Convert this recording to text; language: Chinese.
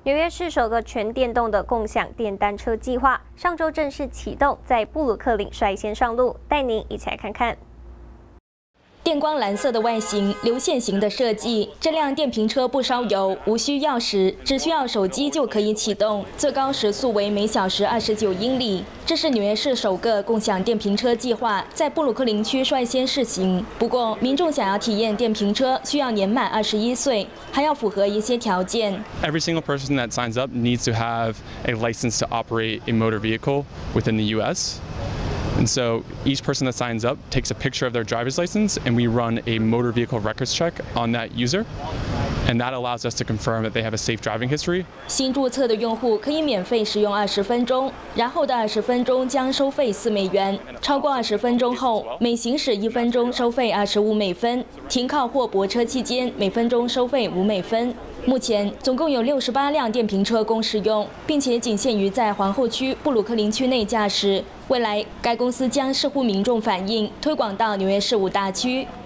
纽约市首个全电动的共享电单车计划上周正式启动，在布鲁克林率先上路，带您一起来看看。 电光蓝色的外形，流线型的设计，这辆电瓶车不烧油，无需钥匙，只需要手机就可以启动，最高时速为每小时29英里。这是纽约市首个共享电瓶车计划，在布鲁克林区率先试行。不过，民众想要体验电瓶车，需要年满21岁，还要符合一些条件。 Every single person that signs up needs to have a license to operate a motor vehicle within the U.S. And so each person that signs up takes a picture of their driver's license, and we run a motor vehicle records check on that user. And that allows us to confirm that they have a safe driving history. 新注册的用户可以免费使用20分钟，然后的20分钟将收费4美元。超过20分钟后，每行驶1分钟收费25美分。停靠或泊车期间，每分钟收费5美分。 目前总共有68辆电瓶车供使用，并且仅限于在皇后区、布鲁克林区内驾驶。未来，该公司将视乎民众反应，推广到纽约市5大区。